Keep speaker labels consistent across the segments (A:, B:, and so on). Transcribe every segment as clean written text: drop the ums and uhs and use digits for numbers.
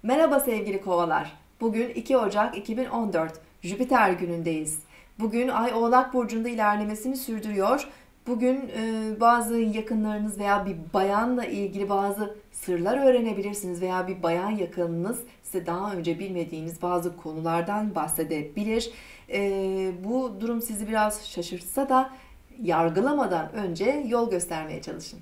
A: Merhaba sevgili kovalar. Bugün 2 Ocak 2014 Jüpiter günündeyiz. Bugün Ay Oğlak Burcu'nda ilerlemesini sürdürüyor. Bugün bazı yakınlarınız veya bir bayanla ilgili bazı sırlar öğrenebilirsiniz veya bir bayan yakınınız size daha önce bilmediğiniz bazı konulardan bahsedebilir. Bu durum sizi biraz şaşırtsa da yargılamadan önce yol göstermeye çalışın.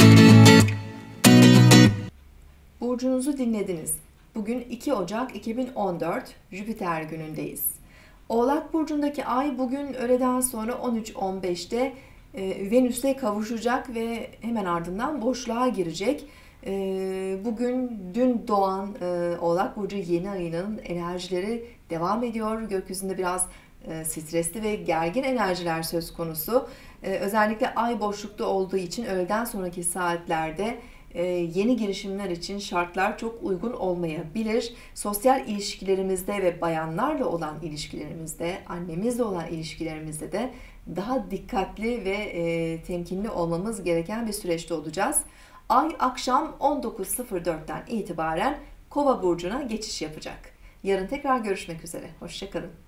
A: Burcunuzu dinlediniz. Bugün 2 Ocak 2014 Jüpiter günündeyiz. Oğlak Burcu'ndaki ay bugün öğleden sonra 13.15'te Venüs'e kavuşacak ve hemen ardından boşluğa girecek. Bugün dün doğan Oğlak Burcu yeni ayının enerjileri devam ediyor. Gökyüzünde biraz stresli ve gergin enerjiler söz konusu. Özellikle ay boşlukta olduğu için öğleden sonraki saatlerde yeni girişimler için şartlar çok uygun olmayabilir. Sosyal ilişkilerimizde ve bayanlarla olan ilişkilerimizde, annemizle olan ilişkilerimizde de daha dikkatli ve temkinli olmamız gereken bir süreçte olacağız. Ay akşam 19.04'ten itibaren Kova burcuna geçiş yapacak. Yarın tekrar görüşmek üzere. Hoşça kalın.